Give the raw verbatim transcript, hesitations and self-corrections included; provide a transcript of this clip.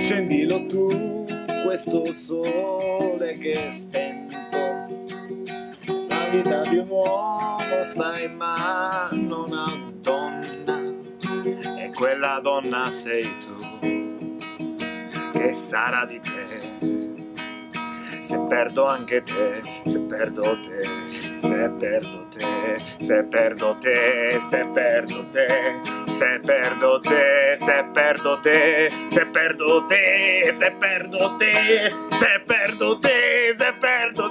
Accendilo tu, questo sole che è spento. La vita di un uomo sta in mano a una donna, e quella donna sei tu, che sarà di te. Se perdo anche te, se perdo te, se perdo te, se perdo te, se perdo te, se perdo te, se perdo te, se perdo te, se perdo te, se perdo te, se perdo